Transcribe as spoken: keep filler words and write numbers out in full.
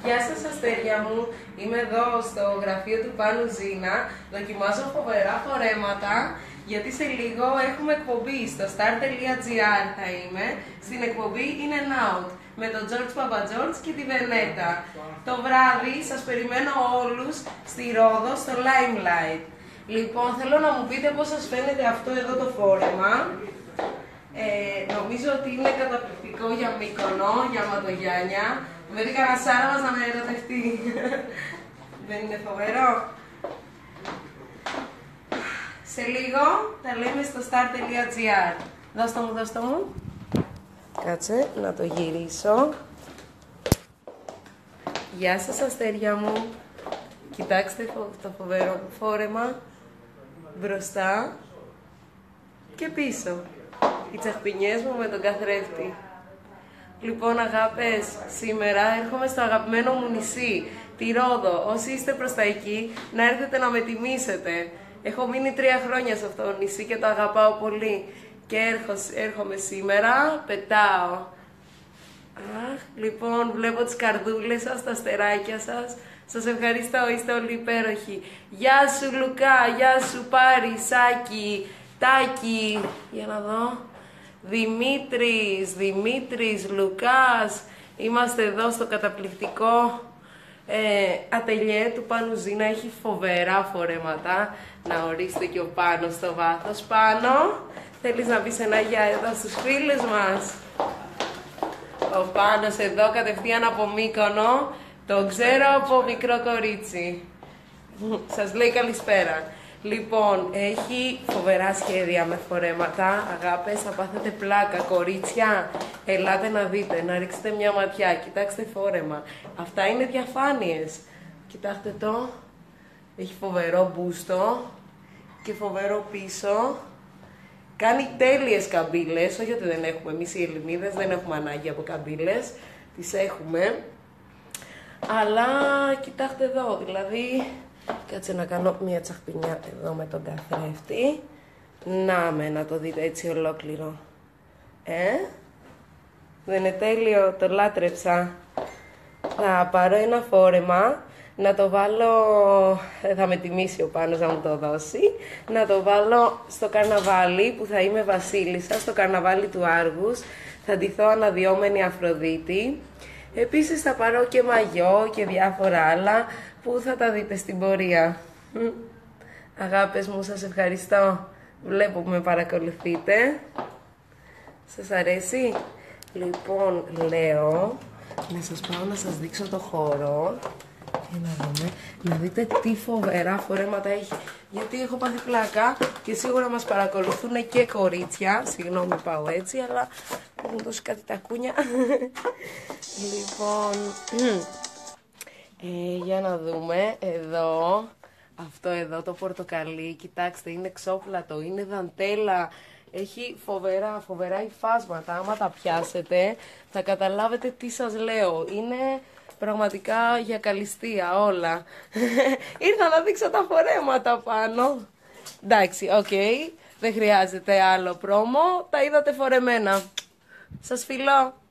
Γεια σας αστέρια μου, είμαι εδώ στο γραφείο του Πάνου Ζήνα, δοκιμάζω φοβερά φορέματα, γιατί σε λίγο έχουμε εκπομπή στο star.gr θα είμαι, στην εκπομπή In and Out, με τον George Papageorge και τη Βενέτα. Το βράδυ σας περιμένω όλους στη Ρόδο, στο Limelight. Λοιπόν, θέλω να μου πείτε πώς σας φαίνεται αυτό εδώ το φόρεμα. Ε, νομίζω ότι είναι καταπληκτικό για Μύκονο, για Ματογιάννια. Με δει κανένα Σάρα μας να με ερωτευτεί. Δεν είναι φοβερό? Σε λίγο τα λέμε στο star.gr. Δώστε μου, δώστε μου. Κάτσε να το γυρίσω. Γεια σας αστέρια μου. Κοιτάξτε το φοβερό φόρεμα. Μπροστά και πίσω. Οι τσαχπινιές μου με τον καθρέφτη. Λοιπόν αγάπες, σήμερα έρχομαι στο αγαπημένο μου νησί, τη Ρόδο. Όσοι είστε προς τα εκεί, να έρθετε να με τιμήσετε. Έχω μείνει τρία χρόνια σε αυτό το νησί και το αγαπάω πολύ. Και έρχομαι σήμερα, πετάω. Αχ, λοιπόν, βλέπω τις καρδούλες σας, τα αστεράκια σας. Σας ευχαριστώ, είστε όλοι υπέροχοι. Γεια σου Λουκά, γεια σου Πάρη, Σάκη, Τάκη. Για να δω. Δημήτρης, Δημήτρης, Λουκάς. Είμαστε εδώ στο καταπληκτικό ε, ατελιέ του Πάνου Ζήνα. Έχει φοβερά φορέματα. Να ορίστε και ο Πάνος στο βάθος. Πάνο, θέλεις να πεις ένα γεια εδώ στους φίλους μας? Ο Πάνος εδώ κατευθείαν από Μύκονο. Το ξέρω από μικρό κορίτσι. Σας λέει καλησπέρα. Λοιπόν, έχει φοβερά σχέδια με φορέματα. Αγάπες, θα πάθετε πλάκα. Κορίτσια, ελάτε να δείτε, να ρίξετε μια ματιά. Κοιτάξτε φόρεμα. Αυτά είναι διαφάνειες. Κοιτάξτε το. Έχει φοβερό μπούστο και φοβερό πίσω. Κάνει τέλειες καμπύλες. Όχι ότι δεν έχουμε εμείς οι Ελληνίδες, δεν έχουμε ανάγκη από καμπύλες. Τις έχουμε. Αλλά κοιτάξτε εδώ, δηλαδή, κάτσε να κάνω μια τσαχπινιά εδώ με τον καθρέφτη. Να με, να το δείτε έτσι ολόκληρο. Ε, δεν είναι τέλειο, το λάτρεψα. Θα πάρω ένα φόρεμα, να το βάλω, θα με τιμήσει ο Πάνος να μου το δώσει, να το βάλω στο καρναβάλι που θα είμαι βασίλισσα, στο καρναβάλι του Άργους. Θα ντυθώ αναδυόμενη Αφροδίτη. Επίσης θα πάρω και μαγιό και διάφορα άλλα που θα τα δείτε στην πορεία. Αγάπες μου, σας ευχαριστώ. Βλέπω που με παρακολουθείτε. Σας αρέσει? Λοιπόν, λέω να σας πάω να σας δείξω το χώρο. Και να δούμε, να δείτε τι φοβερά φορέματα έχει. Γιατί έχω πάθει πλάκα και σίγουρα μας παρακολουθούν και κορίτσια. Συγγνώμη, πάω έτσι, αλλά μου δώσει κάτι τα κούνια. Λοιπόν, ε, για να δούμε, εδώ, αυτό εδώ το πορτοκαλί, κοιτάξτε, είναι ξόπλατο, είναι δαντέλα. Έχει φοβερά, φοβερά υφάσματα. Άμα τα πιάσετε, θα καταλάβετε τι σας λέω. Είναι πραγματικά για καλυστία όλα. Ήρθα να δείξω τα φορέματα πάνω. Εντάξει, οκ. Okay. Δεν χρειάζεται άλλο πρόμο. Τα είδατε φορεμένα. Σας φιλώ.